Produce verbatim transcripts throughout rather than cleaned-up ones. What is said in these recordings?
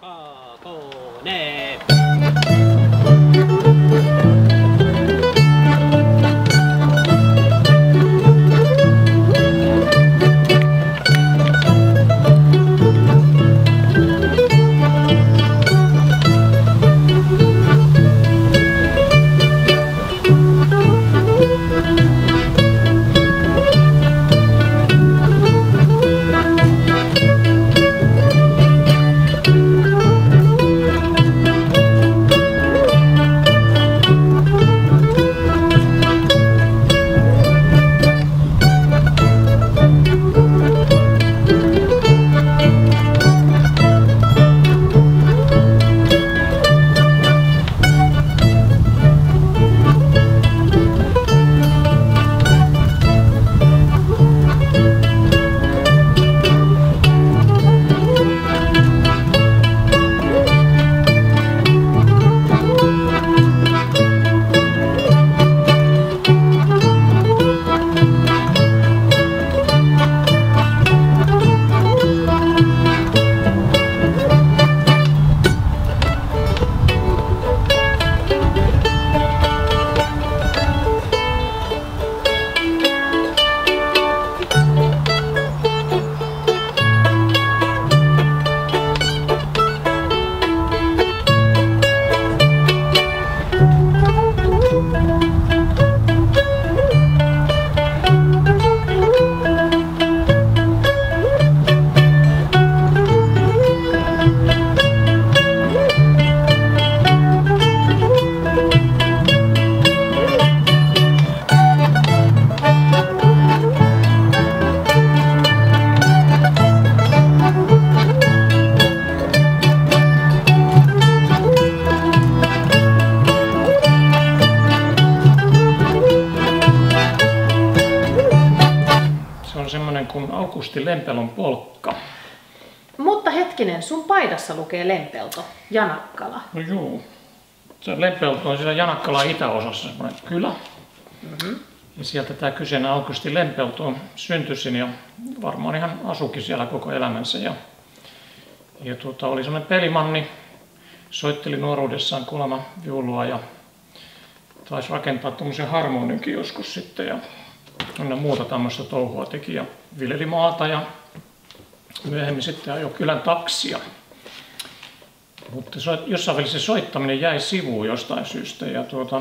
Kakone. Semmoinen kuin Aukusti Lempelon polkka. Mutta hetkinen, sun paidassa lukee Lempelto, Janakkala. No juu. Se Lempelto on siellä Janakkalan itäosassa semmoinen kylä. Mm-hmm. Ja sieltä tämä kyseinen Aukusti Lempelto on syntyisin ja varmaan ihan asukin siellä koko elämänsä. Ja, ja tuota, oli semmoinen pelimanni, soitteli nuoruudessaan kuulemma viulua ja taisi rakentaa tuommoisen harmoninkin joskus sitten. Ja ja muuta tämmöistä touhua teki ja viljeli maata ja myöhemmin sitten ajoi kylän taksia. Mutta jossain välissä se soittaminen jäi sivuun jostain syystä. Ja tuota,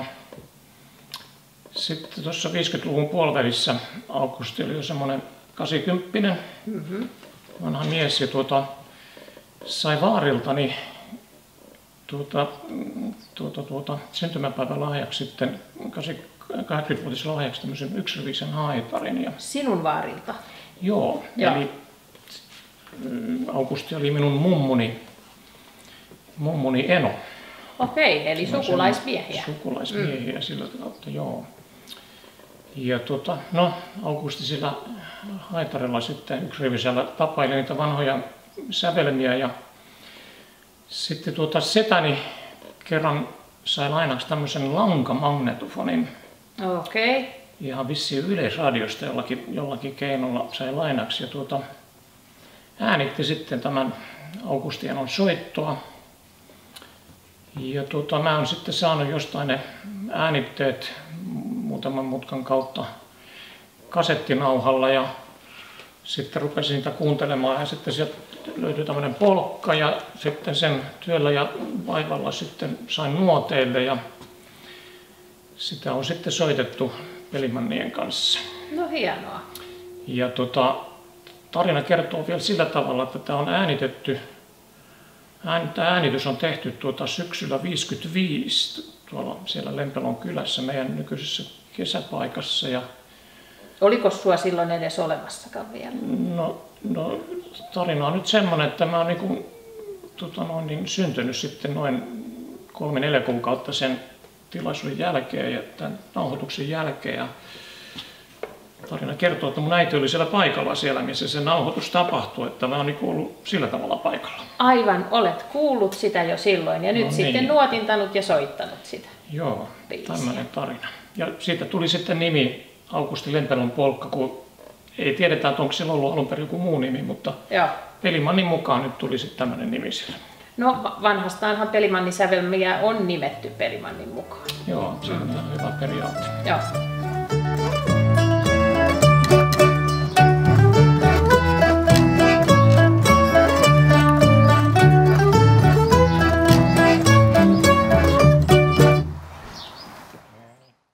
sitten tuossa viisikymmentäluvun puolivälissä Aukusti oli jo semmoinen kahdeksankymmentä mm-hmm. vanha mies ja tuota, sai vaariltani tuota, tuota, tuota, syntymäpäivän lahjaksi sitten kahdeksankymmentävuotislahjaksi tämmöisen yksirivisen haitarin. Ja sinun vaarilta? Joo, Joo. Eli Aukusti oli minun mummuni, mummuni eno. Okei, eli sukulaismiehiä. Sukulaismiehiä mm. sillä kautta, joo. Ja tuota, no, Aukusti sillä haitarilla sitten yksirivisellä tapaili niitä vanhoja sävelmiä ja sitten tuota setäni kerran sai lainaksi tämmöisen lankamagnetufonin. Okei. Okay. Ihan vissiin Yleisradiosta jollakin, jollakin keinolla sai lainaksi ja tuota, äänitti sitten tämän Aukusti Enon soittoa. Ja tuota, mä oon sitten saanut jostain ne äänitteet muutaman mutkan kautta kasettinauhalla ja sitten rupesin niitä kuuntelemaan ja sitten sieltä löytyi tämmöinen polkka ja sitten sen työllä ja vaivalla sitten sain nuoteille ja sitä on sitten soitettu pelimannien kanssa. No hienoa. Ja tota, tarina kertoo vielä sillä tavalla, että tämä on äänitetty, ään, tämä äänitys on tehty tuota syksyllä viisikymmentäviisi tuolla siellä Lempelon kylässä meidän nykyisessä kesäpaikassa. Ja oliko sua silloin edes olemassakaan vielä? No, no tarina on nyt semmoinen, että mä oon niin kuin, tota noin, niin syntynyt sitten noin kolme neljä kuukautta sen tilaisuuden jälkeen ja tämän nauhoituksen jälkeen. Ja tarina kertoo, että mun äiti oli siellä paikalla siellä, missä se nauhoitus tapahtui, että mä oon niin ollut sillä tavalla paikalla. Aivan, olet kuullut sitä jo silloin ja nyt no niin. Sitten nuotintanut ja soittanut sitä. Joo, tämmöinen tarina. Ja siitä tuli sitten nimi Aukusti Lempelon polkka, kun ei tiedetä, että onko sillä ollut alun perin joku muu nimi, mutta Joo. Pelimannin mukaan nyt tuli sitten tämmöinen nimi sille. No vanhastaanhan pelimannin sävelmiä on nimetty pelimannin mukaan. Joo, se on mm. hyvä periaate. Joo.